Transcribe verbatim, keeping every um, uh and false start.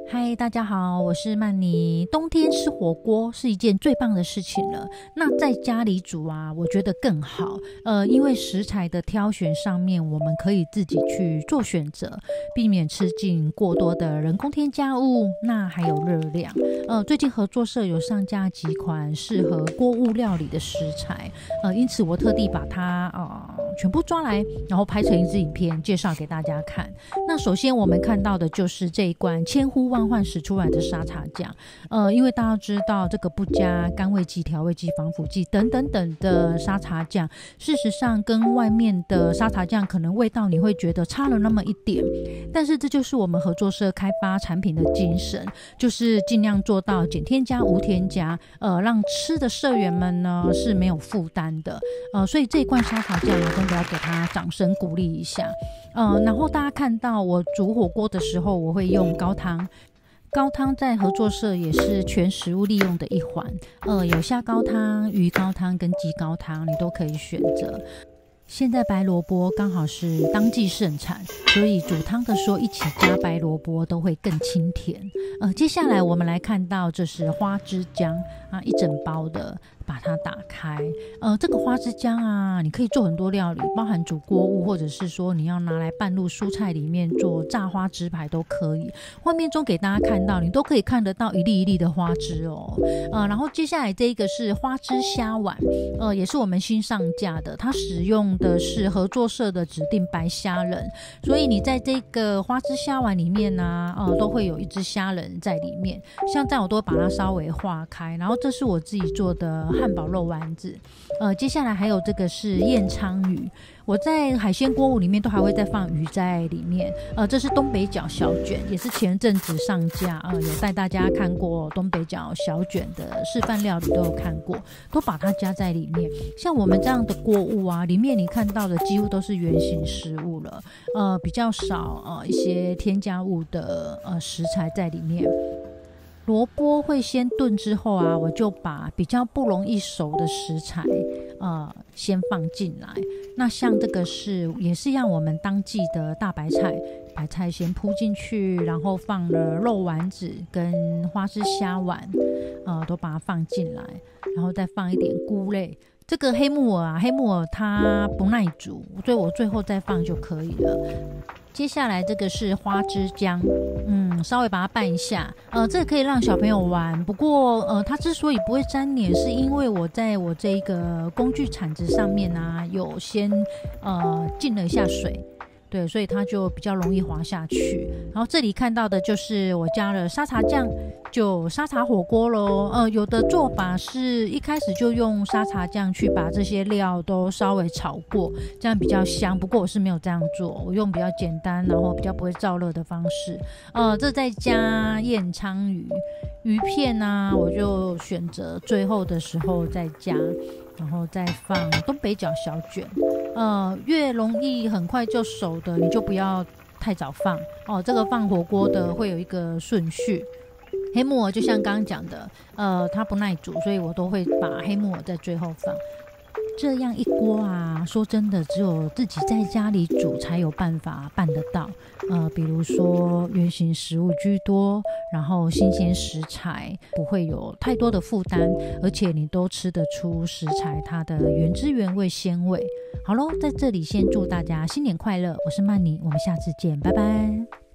嗨，大家好，我是曼妮。冬天吃火锅是一件最棒的事情了。那在家里煮啊，我觉得更好。呃，因为食材的挑选上面，我们可以自己去做选择，避免吃进过多的人工添加物，那还有热量。呃，最近合作社有上架几款适合锅物料理的食材，呃，因此我特地把它呃全部抓来，然后拍成一支影片介绍给大家看。那首先我们看到的就是这一罐千呼万唤始出来的沙茶酱，呃，因为大家知道这个不加甘味剂、调味剂、防腐剂等等等的沙茶酱，事实上跟外面的沙茶酱可能味道你会觉得差了那么一点，但是这就是我们合作社开发产品的精神，就是尽量做到减添加、无添加，呃，让吃的社员们呢是没有负担的，呃，所以这一罐沙茶酱我真的要给他掌声鼓励一下。呃，然后大家看到我煮火锅的时候，我会用高汤。高汤在合作社也是全食物利用的一环，呃，有虾高汤、鱼高汤跟鸡高汤，你都可以选择。现在白萝卜刚好是当季盛产，所以煮汤的时候一起加白萝卜都会更清甜。呃，接下来我们来看到这是花枝姜啊，一整包的，把它打开。呃，这个花枝姜啊，你可以做很多料理，包含煮锅物，或者是说你要拿来拌入蔬菜里面做炸花枝排都可以。画面中给大家看到，你都可以看得到一粒一粒的花枝哦。呃，然后接下来这一个是花枝虾丸，呃，也是我们新上架的，它使用的是合作社的指定白虾仁，所以你在这个花枝虾丸里面呢、啊，呃，都会有一只虾仁在里面。像这样我都会把它稍微化开，然后这是我自己做的汉堡肉丸子。呃，接下来还有这个是燕鲳鱼，我在海鲜锅物里面都还会再放鱼在里面。呃，这是东北角小卷，也是前阵子上架，呃，有带大家看过东北角小卷的示范料理都有看过，都把它加在里面。像我们这样的锅物啊，里面你看到的几乎都是原型食物了，呃，比较少呃一些添加物的呃食材在里面。萝卜会先炖之后啊，我就把比较不容易熟的食材呃先放进来。那像这个是也是让我们当季的大白菜，白菜先铺进去，然后放了肉丸子跟花枝虾丸，呃都把它放进来，然后再放一点菇类。这个黑木耳啊，黑木耳它不耐煮，所以我最后再放就可以了。接下来这个是花枝姜，嗯，稍微把它拌一下，呃，这个可以让小朋友玩。不过，呃，它之所以不会沾黏，是因为我在我这个工具铲子上面啊，有先呃浸了一下水。对，所以它就比较容易滑下去。然后这里看到的就是我加了沙茶酱，就沙茶火锅咯。呃，有的做法是一开始就用沙茶酱去把这些料都稍微炒过，这样比较香。不过我是没有这样做，我用比较简单，然后比较不会燥热的方式。呃，这再加燕鲳鱼鱼片啊，我就选择最后的时候再加。然后再放东北角小卷，呃，越容易很快就熟的，你就不要太早放哦。这个放火锅的会有一个顺序。黑木耳就像刚刚讲的，呃，它不耐煮，所以我都会把黑木耳在最后放。这样一锅啊，说真的，只有自己在家里煮才有办法办得到。呃，比如说原型食物居多，然后新鲜食材不会有太多的负担，而且你都吃得出食材它的原汁原味鲜味。好咯，在这里先祝大家新年快乐，我是曼妮，我们下次见，拜拜。